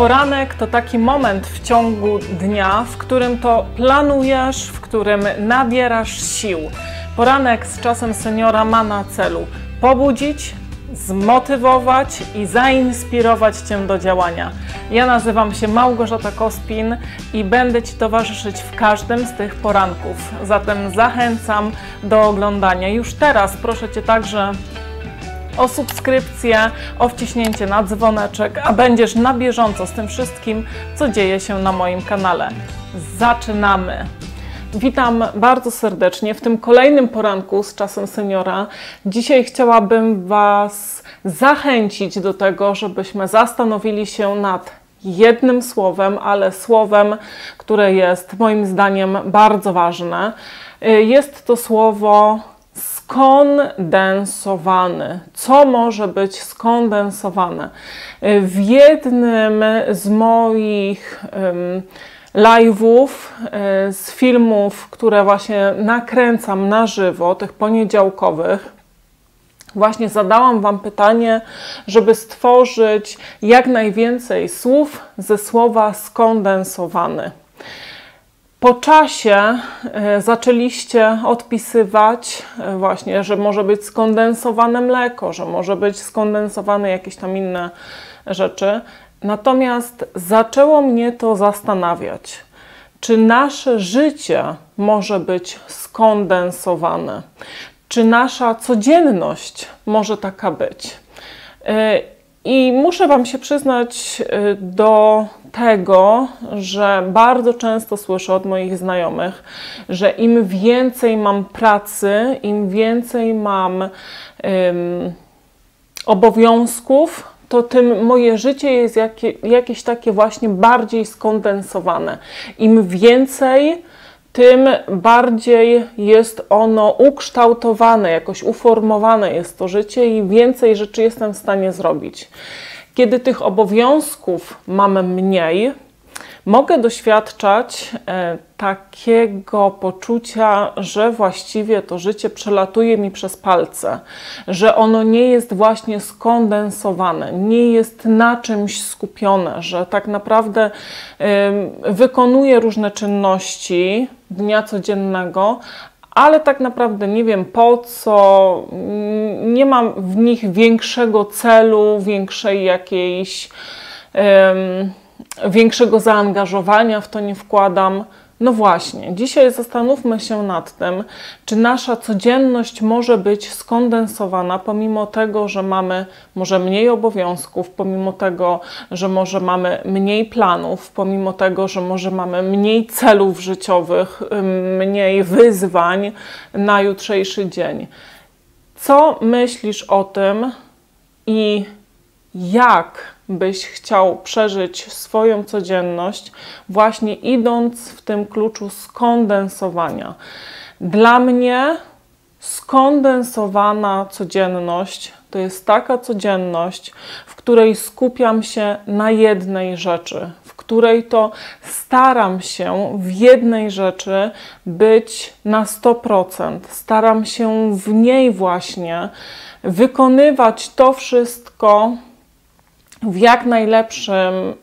Poranek to taki moment w ciągu dnia, w którym to planujesz, w którym nabierasz sił. Poranek z czasem seniora ma na celu pobudzić, zmotywować i zainspirować Cię do działania. Ja nazywam się Małgorzata Kospin i będę Ci towarzyszyć w każdym z tych poranków. Zatem zachęcam do oglądania. Już teraz proszę Cię także o subskrypcję, o wciśnięcie na dzwoneczek, a będziesz na bieżąco z tym wszystkim, co dzieje się na moim kanale. Zaczynamy! Witam bardzo serdecznie w tym kolejnym poranku z czasem seniora. Dzisiaj chciałabym Was zachęcić do tego, żebyśmy zastanowili się nad jednym słowem, ale słowem, które jest moim zdaniem bardzo ważne. Jest to słowo skondensowany. Co może być skondensowane? W jednym z moich live'ów, z filmów, które właśnie nakręcam na żywo, tych poniedziałkowych, właśnie zadałam Wam pytanie, żeby stworzyć jak najwięcej słów ze słowa skondensowany. Po czasie zaczęliście odpisywać właśnie, że może być skondensowane mleko, że może być skondensowane jakieś tam inne rzeczy. Natomiast zaczęło mnie to zastanawiać, czy nasze życie może być skondensowane, czy nasza codzienność może taka być. I muszę Wam się przyznać do tego, że bardzo często słyszę od moich znajomych, że im więcej mam pracy, im więcej mam obowiązków, to tym moje życie jest jakieś takie właśnie bardziej skondensowane. Im więcej, tym bardziej jest ono ukształtowane, jakoś uformowane jest to życie i więcej rzeczy jestem w stanie zrobić. Kiedy tych obowiązków mam mniej, mogę doświadczać takiego poczucia, że właściwie to życie przelatuje mi przez palce, że ono nie jest właśnie skondensowane, nie jest na czymś skupione, że tak naprawdę wykonuję różne czynności dnia codziennego, ale tak naprawdę nie wiem po co, nie mam w nich większego celu, większego zaangażowania w to nie wkładam. No właśnie, dzisiaj zastanówmy się nad tym, czy nasza codzienność może być skondensowana, pomimo tego, że mamy może mniej obowiązków, pomimo tego, że może mamy mniej planów, pomimo tego, że może mamy mniej celów życiowych, mniej wyzwań na jutrzejszy dzień. Co myślisz o tym i jak byś chciał przeżyć swoją codzienność, właśnie idąc w tym kluczu skondensowania? Dla mnie skondensowana codzienność to jest taka codzienność, w której skupiam się na jednej rzeczy, w której to staram się w jednej rzeczy być na 100%. Staram się w niej właśnie wykonywać to wszystko w jak najlepszym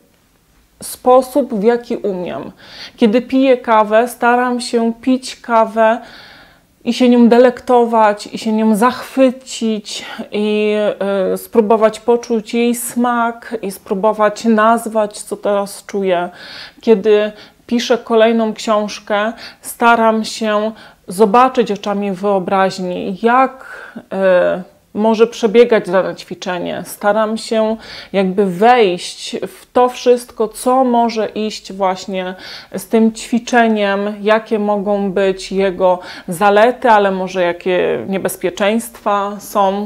sposób, w jaki umiem. Kiedy piję kawę, staram się pić kawę i się nią delektować, i się nią zachwycić, i spróbować poczuć jej smak, i spróbować nazwać, co teraz czuję. Kiedy piszę kolejną książkę, staram się zobaczyć oczami wyobraźni, jak może przebiegać dane ćwiczenie. Staram się jakby wejść w to wszystko, co może iść właśnie z tym ćwiczeniem, jakie mogą być jego zalety, ale może jakie niebezpieczeństwa są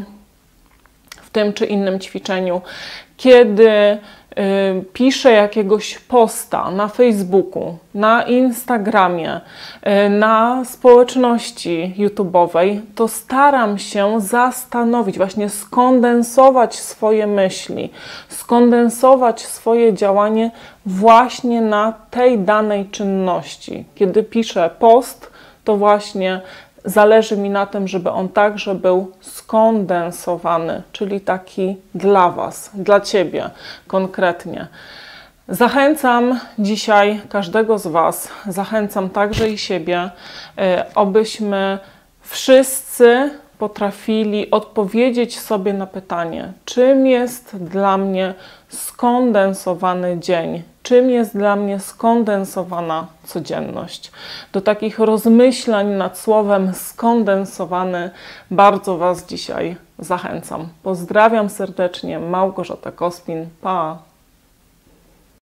w tym czy innym ćwiczeniu. Kiedy piszę jakiegoś posta na Facebooku, na Instagramie, na społeczności YouTube'owej, to staram się zastanowić, właśnie skondensować swoje myśli, skondensować swoje działanie właśnie na tej danej czynności. Kiedy piszę post, to właśnie zależy mi na tym, żeby on także był skondensowany, czyli taki dla Was, dla Ciebie konkretnie. Zachęcam dzisiaj każdego z Was, zachęcam także i siebie, abyśmy wszyscy potrafili odpowiedzieć sobie na pytanie, czym jest dla mnie skondensowany dzień, czym jest dla mnie skondensowana codzienność. Do takich rozmyślań nad słowem skondensowany bardzo Was dzisiaj zachęcam. Pozdrawiam serdecznie, Małgorzata Kospin. Pa!